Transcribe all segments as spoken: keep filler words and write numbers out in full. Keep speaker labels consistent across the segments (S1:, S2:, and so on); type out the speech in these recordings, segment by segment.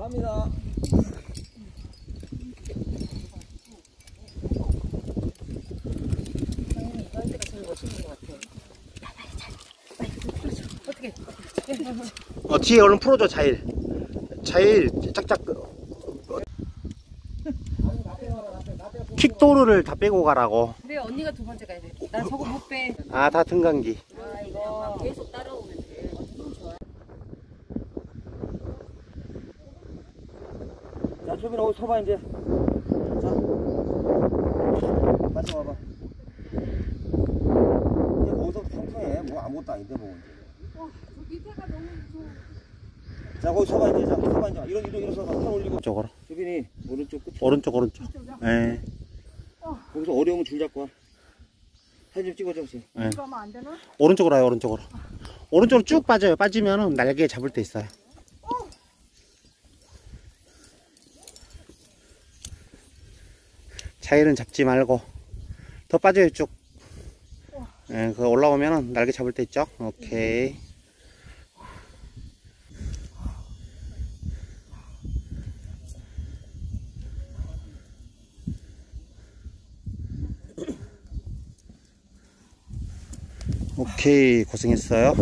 S1: 감사합니다.
S2: 당연히 이거 할 때가 제일 멋있는 것 같아. 야, 빨리 잘. 빨리 풀어줘. 어떻게?
S3: 어, 뒤에 얼른 풀어줘, 자일. 자일, 짝짝. 킥도르를 다 빼고 가라고.
S2: 그래, 언니가 두 번째 가야 돼. 나 저거 못 빼.
S3: 아, 다 등간기.
S2: 아, 이거 계속 따라오면 돼.
S1: 자, 조빈아, 거기 서봐, 이제. 자. 같이 와봐. 이제 거기서 평평해. 뭐 아무것도 아닌데, 뭐. 와, 저 밑에가 너무 무서워. 자, 거기 서봐, 이제. 자, 서봐, 이제. 이런, 이런, 이런 서봐. 팔 올리고.
S3: 쪽으로.
S1: 조빈이, 오른쪽 끝.
S3: 오른쪽, 오른쪽. 예.
S1: 거기서 어려우면 줄 잡고 와. 사진 좀 찍어줘.
S3: 네. 오른쪽으로 와요, 오른쪽으로. 오른쪽으로 쭉 빠져요. 빠지면 날개 잡을 때 있어요. 자일은 잡지 말고 더 빠져요, 쭉. 네, 그 올라오면 날개 잡을 때 있죠. 오케이. 오케이, 고생했어요.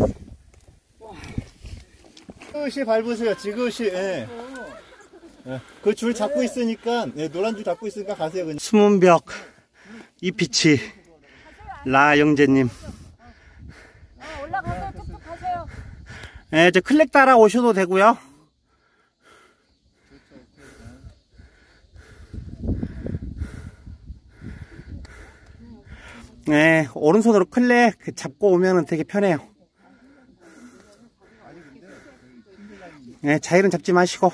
S4: 지그시 밟으세요. 지그시. 예. 예. 그 줄 잡고 있으니까, 예, 노란 줄 잡고 있으니까 가세요. 그냥.
S3: 숨은 벽 이피치 라영재님.
S2: 아, 올라가서 툭툭 가세요.
S3: 예, 저 클렉 따라 오셔도 되고요. 네, 오른손으로 클렉 잡고 오면 되게 편해요. 네, 자일은 잡지 마시고.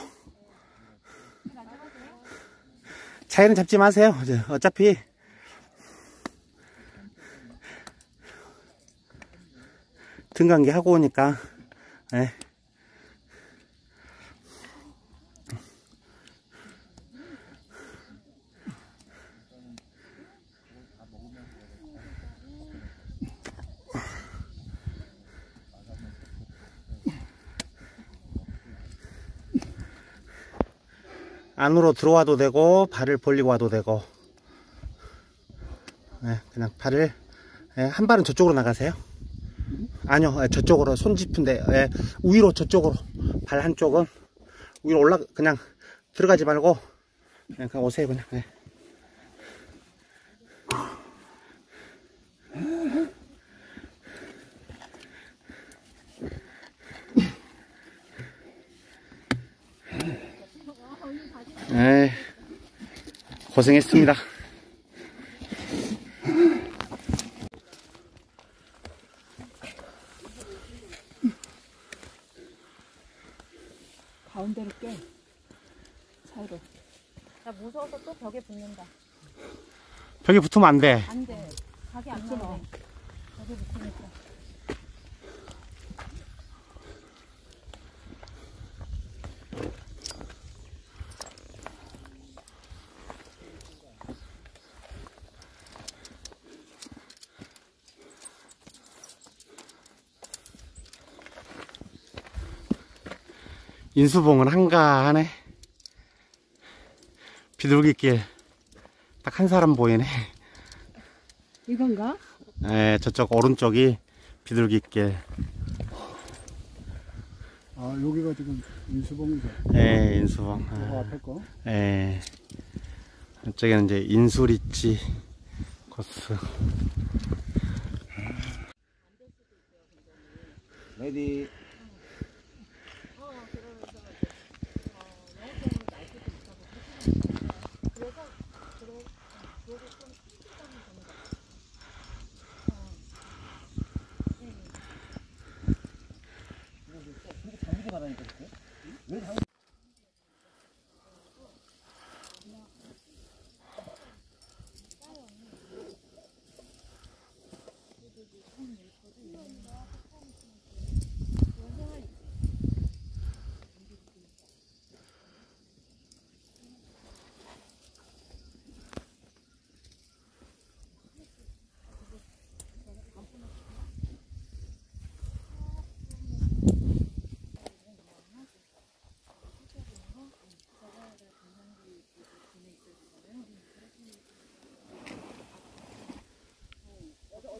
S3: 자일은 잡지 마세요. 어차피 등간기 하고 오니까. 네. 안으로 들어와도 되고 발을 벌리고 와도 되고. 네, 그냥 발을, 네, 한 발은 저쪽으로 나가세요. 아니요, 네, 저쪽으로 손 짚은데, 네, 위로 저쪽으로 발 한쪽은 위로 올라 그냥 들어가지 말고 그냥, 그냥 오세요. 그냥. 네. 에이, 고생했습니다.
S2: 가운데로 깨. 사이로. 나 무서워서 또 벽에 붙는다.
S3: 벽에 붙으면 안 돼.
S2: 안 돼. 각이 안 나와. 벽에 붙으니까.
S3: 인수봉은 한가하네. 비둘기길 딱 한 사람 보이네.
S2: 이건가?
S3: 네, 저쪽 오른쪽이 비둘기길.
S4: 아, 여기가 지금 인수봉이죠.
S3: 네, 인수봉.
S4: 아, 앞에 거.
S3: 네. 이쪽에는 이제 인수리치 코스.
S1: 레디.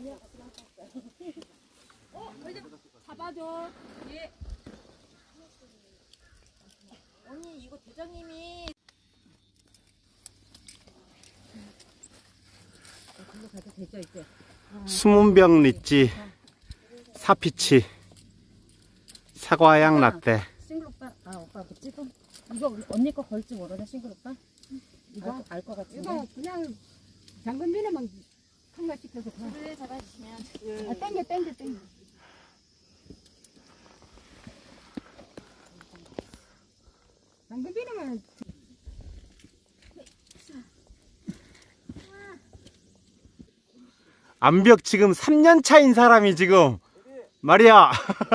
S2: 잡아줘. 예. 언니 이거 대장님이 글로 가도 되죠 이제.
S3: 수문병 리찌, 사피치, 사과향 라떼.
S2: 싱글 오빠, 아 오빠 그 찍음. 이거 우리 언니 거 걸지 모르네 싱글 오빠. 이거 알 것 같은데.
S5: 이거 그냥 당근 미네만 한가 시켜서 가.
S2: 그래 잡아주시면.
S5: 아, 땡겨 땡겨 땡겨. 당근 미네만
S3: 암벽 지금 삼 년 차인 사람이 지금 말이야.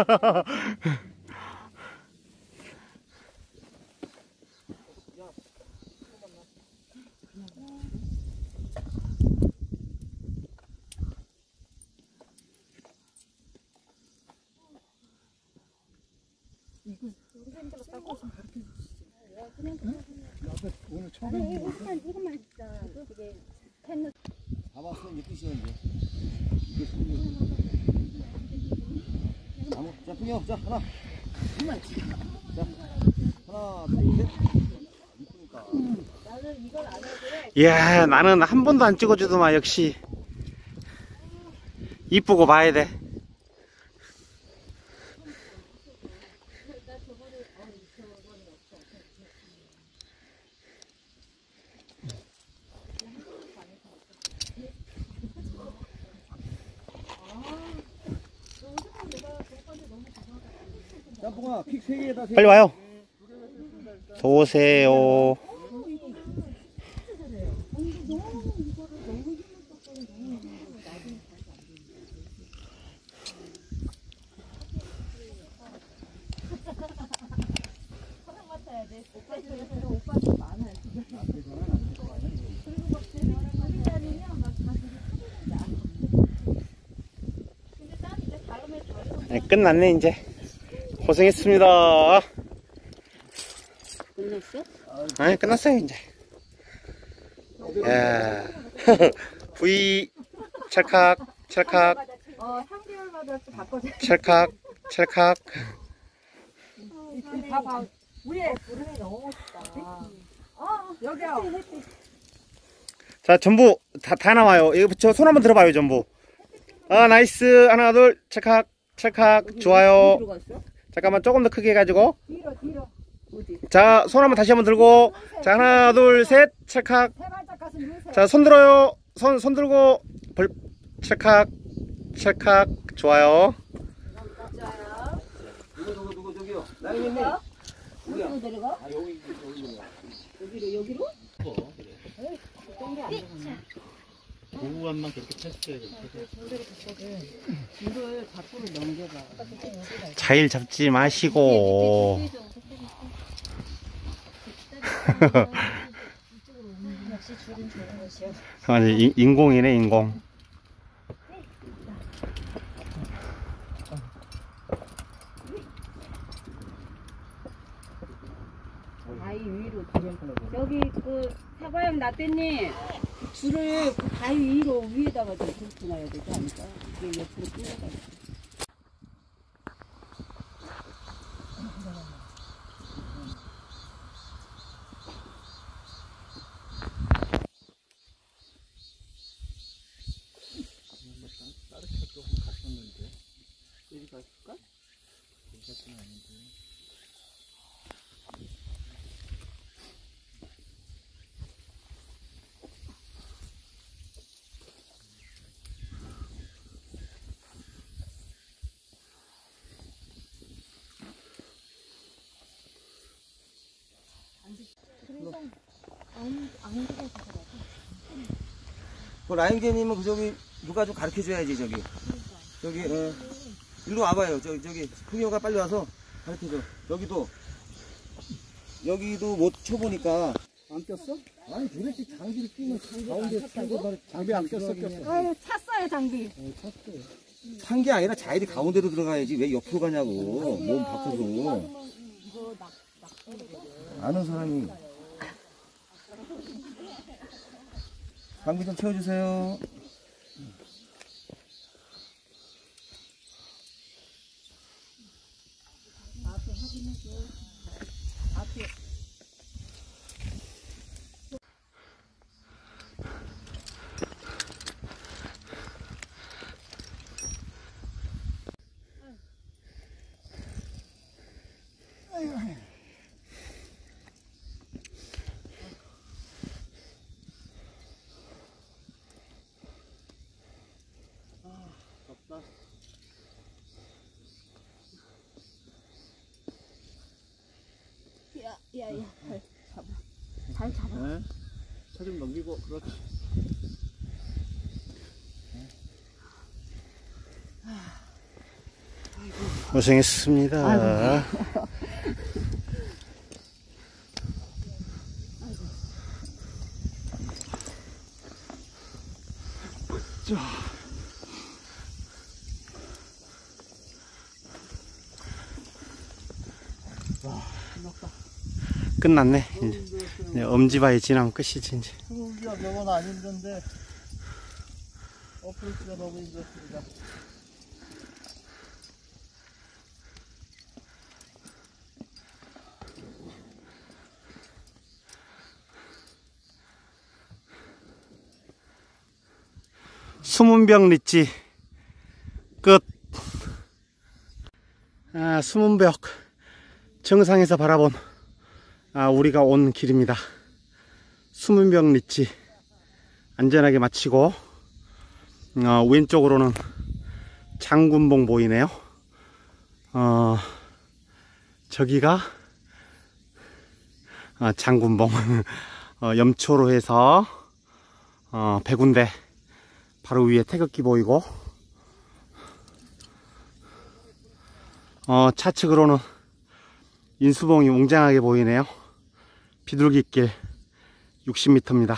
S4: 오늘 처음
S5: 아니 이것만 이것만 있어. 그게 캔
S1: 잡았어 이제 끝이야 이제. 이게 손이. 아무 자 풍요 자 하나. 자 하나 둘 셋. 이쁘니까.
S3: 이야, 나는 한 번도 안 찍어주더만. 역시 이쁘고 봐야 돼.
S1: 짬뽕아 킥 세 개에다 세 개.
S3: 빨리 와요. 도세요. 네, 끝났네 이제. 고생했습니다.
S2: 끝났어?
S3: 아니 끝났어요 이제. 야. V 찰칵 찰칵
S5: 어 삼 개월마다 또 바꿔줘.
S3: 찰칵 찰칵.
S5: 봐봐. 위에 구름이 너무 멋있다. 어 여기요.
S3: 자 전부 다, 다 나와요. 이거 저 손 한번 들어봐요 전부. 아 나이스. 하나 둘 찰칵 찰칵. 좋아요. 잠깐만 조금 더 크게 해가지고.
S5: 뒤로 뒤로.
S3: 자 손 한번 다시 한번 들고. 자 하나 둘 셋 찰칵.
S5: 세 발짝 가슴 누우세요.
S3: 자 손 들어요. 손 손 들고 벌 찰칵 찰칵. 좋아요.
S1: 누구 누구 누구 저기요. 나영님.
S5: 어디로 내려가?
S1: 아 여기 여기.
S5: 여기로 여기로?
S4: 고구간만 그렇게 쳤어요.
S5: 이걸 밖으로 넘겨봐.
S3: 자일 잡지 마시고.
S2: 역시 줄은 좋은 것이요.
S3: 아니 인- 인공이네 인공.
S5: 바위 위로 여기 그 사과형 라떼님 줄을 그 바위 위로 위에다가 좀 들고 놔야 되지 않을까? 이게 옆으로 끌려가지고.
S1: 그 라임제님은 그 저기 누가 좀 가르쳐 줘야지 저기. 저기 어. 일로 와봐요. 저기 저기 풍요가 빨리 와서 가르쳐 줘. 여기도 여기도 못 쳐보니까.
S4: 안 꼈어?
S1: 아니 도대체 장비를 끼면 가운데 차고
S4: 장비 안 꼈어, 꼈어.
S5: 아유 찼어요 장비.
S1: 찬 게 아니라 자일이 가운데로 들어가야지 왜 옆으로 가냐고. 몸 바꾸고. 아는 사람이. 장비 좀 채워주세요.
S5: 야야야 잘 잡아. 잘 잡아.
S4: 네. 차 좀 넘기고 그렇지.
S3: 고생했습니다. 끝났네. 이제, 이제 엄지바위 지나면 끝이지 이제.
S4: 수국이가 별건 안 힘든데 어프로치가 너무 힘들습니다.
S3: 수문벽 리치 끝. 아, 수문벽 정상에서 바라본 아, 우리가 온 길입니다. 수문벽 리치 안전하게 마치고 어, 왼쪽으로는 장군봉 보이네요. 어, 저기가 어, 장군봉 어, 염초로 해서 어, 백운대 바로 위에 태극기 보이고, 어, 차측으로는 인수봉이 웅장하게 보이네요. 비둘기길 육십 미터입니다.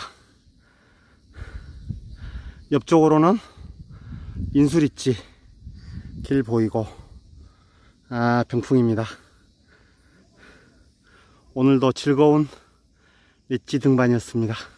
S3: 옆쪽으로는 인수리치 길 보이고, 아, 병풍입니다. 오늘도 즐거운 리치 등반이었습니다.